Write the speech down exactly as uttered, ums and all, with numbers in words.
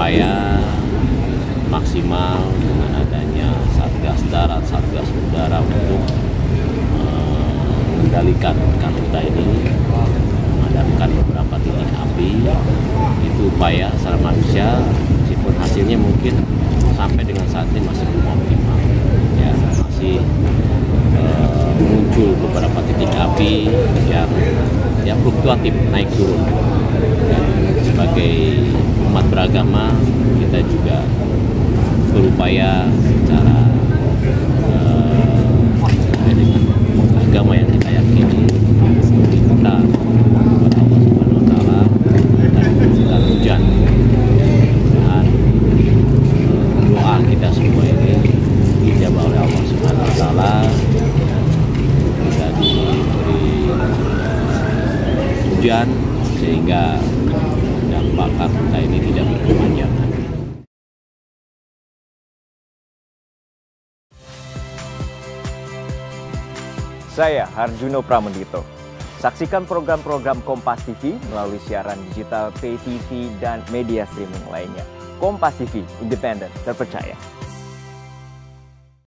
berupaya maksimal dengan adanya Satgas Darat, Satgas Udara untuk uh, mengendalikan karhutla ini, memadamkan beberapa titik api. Itu upaya secara manusia, meskipun hasilnya mungkin sampai dengan saat ini masih belum optimal. Ya, masih uh, muncul beberapa titik api yang yang fluktuatif, naik turun. Dan sebagai umat beragama, kita juga berupaya secara uh, sesuai dengan agama yang kita yakini, meminta kepada Allah Subhanahu Wa Taala dan meminta hujan. Dan doa kita semua ini dijabah oleh Allah Subhanahu Wa Taala, kita diberi hujan sehingga dampak karhutla ini tidak berkepanjangan. Saya Harjuno Pramendito. Saksikan program-program Kompas T V melalui siaran digital, pay T V, dan media streaming lainnya. Kompas T V, independen, terpercaya.